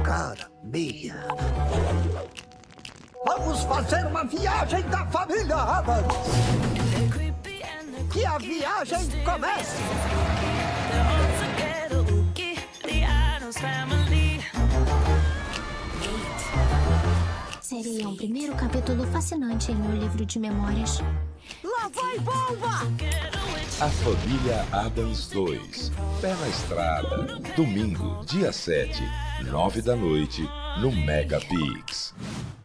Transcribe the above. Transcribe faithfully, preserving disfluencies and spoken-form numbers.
cara minha. Vamos fazer uma viagem da família Adams. Que a viagem comece. Seria um primeiro capítulo fascinante em meu livro de memórias. Lá vai bomba! A Família Adams dois. Pé na Estrada. Domingo, dia sete, nove da noite, no Megapix.